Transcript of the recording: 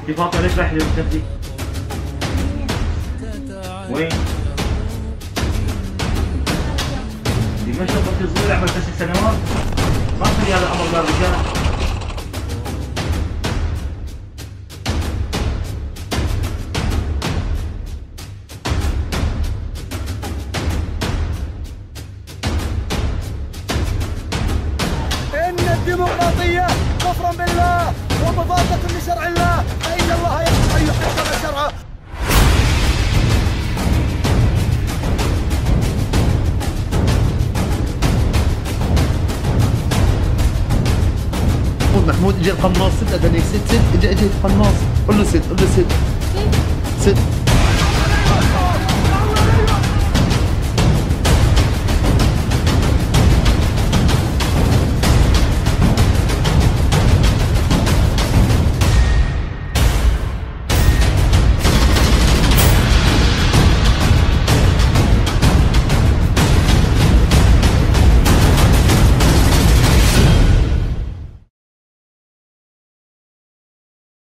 دي فاطمة ليش رايح للمكتب؟ وين؟ دي ما شرطة صغيرة عمرها 9 سنوات؟ ما تخلي هذا الأمر للرجال. إن الديمقراطية كفر بالله ومضادة لشرع الله، فإن الله يجب أن يحكم شرعه. محمود اجى القناص، سد ادنيك، سد اجى القناص، قول له سد، قول له سد. سد